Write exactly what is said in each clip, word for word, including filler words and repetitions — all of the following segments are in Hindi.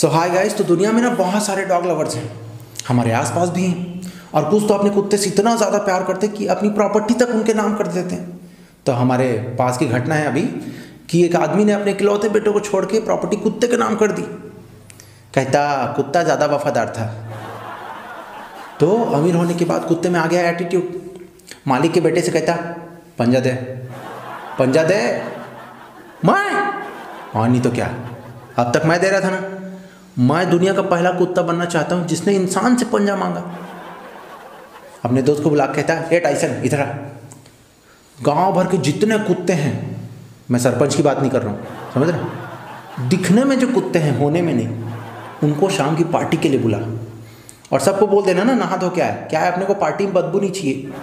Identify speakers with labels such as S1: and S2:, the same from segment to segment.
S1: सो हाय गाइस, तो दुनिया में ना बहुत सारे डॉग लवर्स हैं, हमारे आसपास भी हैं, और कुछ तो अपने कुत्ते से इतना ज़्यादा प्यार करते हैं कि अपनी प्रॉपर्टी तक उनके नाम कर देते हैं। तो हमारे पास की घटना है अभी कि एक आदमी ने अपने इकलौते बेटे को छोड़ के प्रॉपर्टी कुत्ते के नाम कर दी। कहता कुत्ता ज़्यादा वफादार था। तो अमीर होने के बाद कुत्ते में आ गया एटीट्यूड। मालिक के बेटे से कहता पंजा दे, पंजा दे। मैं हाँ नहीं तो क्या, अब तक मैं दे रहा था ना। मैं दुनिया का पहला कुत्ता बनना चाहता हूँ जिसने इंसान से पंजा मांगा। अपने दोस्त को बुला के कहता है, ए टाइसन इधर आ। गांव भर के जितने कुत्ते हैं, मैं सरपंच की बात नहीं कर रहा हूँ, समझ रहे, दिखने में जो कुत्ते हैं होने में नहीं, उनको शाम की पार्टी के लिए बुला और सबको बोल देना ना नहा धो क्या है क्या है, अपने को पार्टी में बदबू नहीं चाहिए।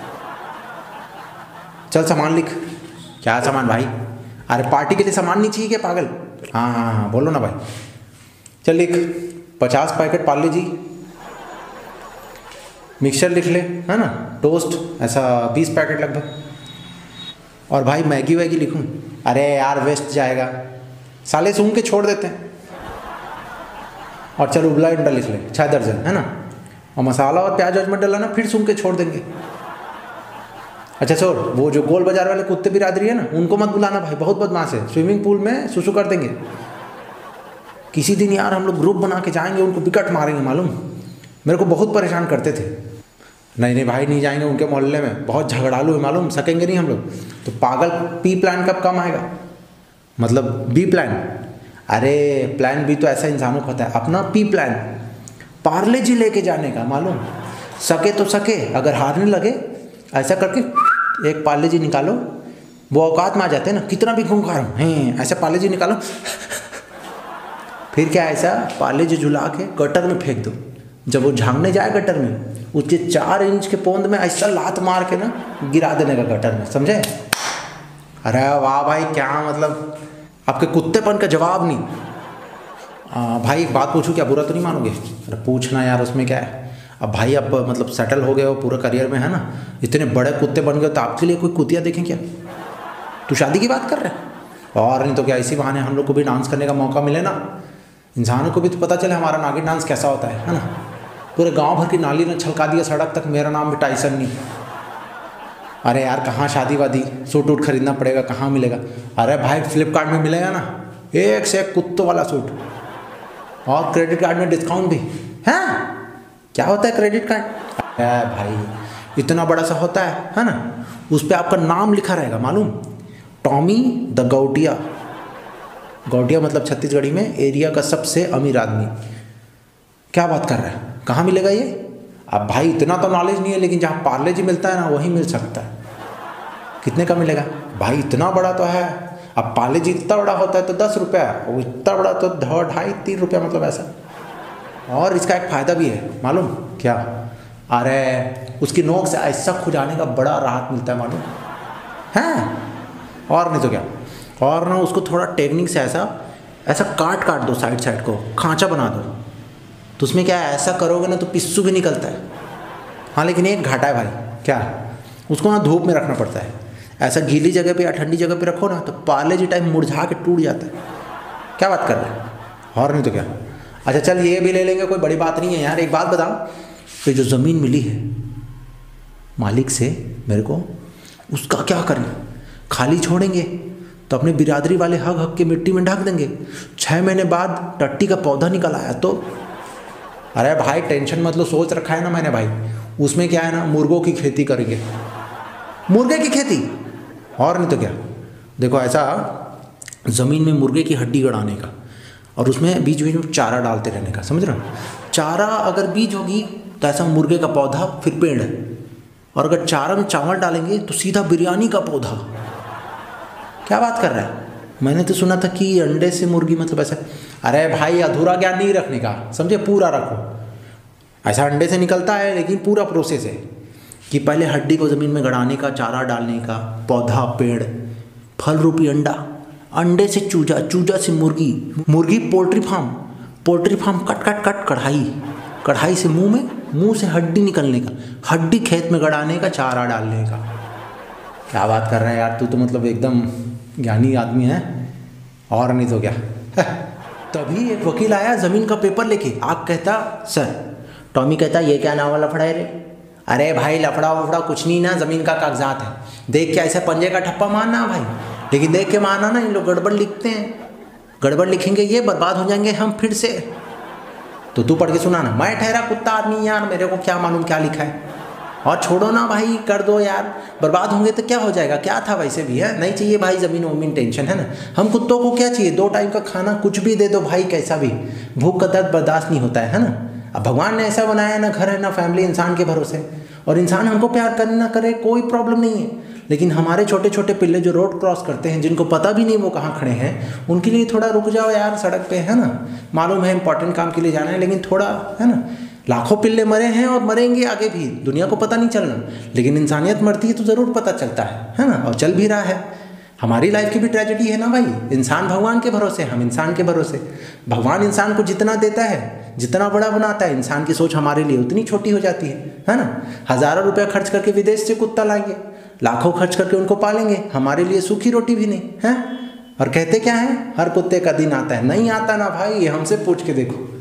S1: चल सामान लिख। क्या सामान भाई? अरे पार्टी के लिए सामान नहीं चाहिए क्या पागल? हाँ हाँ हाँ बोलो ना भाई। चल लिख, पचास पैकेट पार्ले जी, मिक्सचर लिख ले, है ना, टोस्ट ऐसा बीस पैकेट लगभग, और भाई मैगी वैगी लिखूं? अरे यार वेस्ट जाएगा, साले सूंघ के छोड़ देते हैं। और चल उबला अंडा लिख ले छः दर्जन, है ना, और मसाला और प्याज मत डालना, फिर सूंघ के छोड़ देंगे। अच्छा छोड़, वो जो गोल बाजार वाले कुत्ते बिरादरी है ना, उनको मत बुलाना भाई, बहुत बदमाश है, स्विमिंग पूल में सुसु कर देंगे। किसी दिन यार हम लोग ग्रुप बना के जाएंगे, उनको विकट मारेंगे, मालूम, मेरे को बहुत परेशान करते थे। नहीं नहीं भाई नहीं जाएंगे, उनके मोहल्ले में बहुत झगड़ालू है मालूम, सकेंगे नहीं हम लोग। तो पागल पी प्लान कब कम आएगा, मतलब बी प्लान? अरे प्लान बी तो ऐसा इंसानों को होता है, अपना पी प्लान पार्ले जी लेके जाने का, मालूम, सके तो सके, अगर हारने लगे ऐसा करके एक पार्ले जी निकालो, वो औकात में आ जाते हैं ना, कितना भी घूम खा रहा हूँ हैं, ऐसा पार्ले जी निकालो, फिर क्या ऐसा पार्ले जी झुला के गटर में फेंक दो। जब वो झांकने जाए गटर में, उसके चार इंच के पोंद में ऐसा लात मार के ना गिरा देने का गटर में, समझे? अरे वाह भाई, क्या मतलब आपके कुत्तेपन का जवाब नहीं। आ, भाई एक बात पूछूं, क्या बुरा तो नहीं मानोगे? अरे पूछना यार, उसमें क्या है। अब भाई अब मतलब सेटल हो गए हो पूरा करियर में, है ना, इतने बड़े कुत्ते बन गए, तो आपके लिए कोई कुतिया देखें क्या? तू शादी की बात कर रहे हैं? और नहीं तो क्या, इसी बहाने हम लोग को भी डांस करने का मौका मिले ना, इंसानों को भी तो पता चले हमारा नागिन डांस कैसा होता है है ना। पूरे गांव भर की नाली ने छलका दिया सड़क तक, मेरा नाम भी टाइसन नहीं। अरे यार कहाँ शादी वादी, सूट वूट खरीदना पड़ेगा, कहाँ मिलेगा? अरे भाई फ्लिपकार्ट में मिलेगा ना, एक से एक कुत्तों वाला सूट, और क्रेडिट कार्ड में डिस्काउंट भी है। क्या होता है क्रेडिट कार्ड? अरे भाई इतना बड़ा सा होता है है ना, उस पर आपका नाम लिखा रहेगा, मालूम, टॉमी द गौटिया। गौटिया मतलब छत्तीसगढ़ी में एरिया का सबसे अमीर आदमी। क्या बात कर रहा है, कहाँ मिलेगा ये? अब भाई इतना तो नॉलेज नहीं है, लेकिन जहाँ पार्ले जी मिलता है ना वहीं मिल सकता है। कितने का मिलेगा भाई? इतना बड़ा तो है। अब पार्ले जी इतना बड़ा होता है तो दस रुपया, वो इतना बड़ा तो ढाई तीन रुपया, मतलब ऐसा। और इसका एक फ़ायदा भी है, मालूम क्या? अरे उसकी नोक से ऐसा खुजाने का बड़ा राहत मिलता है, मालूम है। और नहीं तो क्या, और ना उसको थोड़ा टेक्निक से ऐसा ऐसा काट काट दो, साइड साइड को खांचा बना दो, तो उसमें क्या है, ऐसा करोगे ना तो पिस्सू भी निकलता है। हाँ लेकिन एक घाटा है भाई, क्या? उसको ना धूप में रखना पड़ता है, ऐसा गीली जगह पे या ठंडी जगह पे रखो ना तो पार्ले जी टाइम मुरझा के टूट जाता है। क्या बात कर रहे हैं? और नहीं तो क्या। अच्छा चल ये भी ले लेंगे, कोई बड़ी बात नहीं है यार। एक बात बताओ, ये जो ज़मीन मिली है मालिक से मेरे को, उसका क्या करना? खाली छोड़ेंगे तो अपने बिरादरी वाले हक हक के मिट्टी में ढक देंगे। छः महीने बाद टट्टी का पौधा निकल आया तो, अरे भाई टेंशन मतलब सोच रखा है ना मैंने भाई, उसमें क्या है ना, मुर्गों की खेती करेंगे, मुर्गे की खेती। और नहीं तो क्या, देखो ऐसा ज़मीन में मुर्गे की हड्डी गड़ाने का, और उसमें बीच बीच में चारा डालते रहने का, समझ रहे हो? चारा अगर बीज होगी तो ऐसा मुर्गे का पौधा, फिर पेड़, और अगर चारा में चावल डालेंगे तो सीधा बिरयानी का पौधा। क्या बात कर रहा है? मैंने तो सुना था कि अंडे से मुर्गी, मतलब ऐसा। अरे भाई अधूरा ज्ञान नहीं रखने का, समझे, पूरा रखो। ऐसा अंडे से निकलता है, लेकिन पूरा प्रोसेस है कि पहले हड्डी को ज़मीन में गड़ाने का, चारा डालने का, पौधा, पेड़, फल रूपी अंडा, अंडे से चूजा, चूजा से मुर्गी, मुर्गी poultry farm, poultry farm cut cut cut कढ़ाई, कढ़ाई से मुंह में, मुंह से हड्डी निकलने का, हड्डी खेत में गड़ाने का, चारा डालने का। क्या बात कर रहा है यार, तू तो मतलब एकदम ज्ञानी आदमी है। और नहीं तो क्या। तभी एक वकील आया ज़मीन का पेपर लेके। आप कहता सर, टॉमी कहता ये क्या नावा लफड़ा है रे? अरे भाई लफड़ा वफड़ा कुछ नहीं ना, ज़मीन का कागजात है, देख के ऐसे पंजे का ठप्पा मारना भाई, लेकिन देख के मारना ना, इन लोग गड़बड़ लिखते हैं, गड़बड़ लिखेंगे ये बर्बाद हो जाएंगे हम फिर से। तो तू पढ़ के सुना ना, मैं ठहरा कुत्ता आदमी यार, मेरे को क्या मालूम क्या लिखा है, और छोड़ो ना भाई, कर दो यार, बर्बाद होंगे तो क्या हो जाएगा, क्या था वैसे भी है, नहीं चाहिए भाई ज़मीन वमीन टेंशन, है ना। हम कुत्तों को क्या चाहिए, दो टाइम का खाना, कुछ भी दे दो भाई, कैसा भी, भूख का दर्द बर्दाश्त नहीं होता है, है ना। अब भगवान ने ऐसा बनाया, ना घर है ना फैमिली, इंसान के भरोसे, और इंसान हमको प्यार करे ना करे कोई प्रॉब्लम नहीं है, लेकिन हमारे छोटे छोटे पिल्ले जो रोड क्रॉस करते हैं, जिनको पता भी नहीं वो कहाँ खड़े हैं, उनके लिए थोड़ा रुक जाओ यार सड़क पे, है ना। मालूम है इंपॉर्टेंट काम के लिए जाना है, लेकिन थोड़ा, है ना। लाखों पिल्ले मरे हैं और मरेंगे आगे भी, दुनिया को पता नहीं चलना, लेकिन इंसानियत मरती है तो ज़रूर पता चलता है, है ना, और चल भी रहा है। हमारी लाइफ की भी ट्रेजेडी है ना भाई, इंसान भगवान के भरोसे, हम इंसान के भरोसे। भगवान इंसान को जितना देता है, जितना बड़ा बनाता है, इंसान की सोच हमारे लिए उतनी छोटी हो जाती है, है ना। हज़ारों रुपया खर्च करके विदेश से कुत्ता लाएंगे, लाखों खर्च करके उनको पालेंगे, हमारे लिए सूखी रोटी भी नहीं है। और कहते क्या है, हर कुत्ते का दिन आता है, नहीं आता ना भाई, हमसे पूछ के देखो।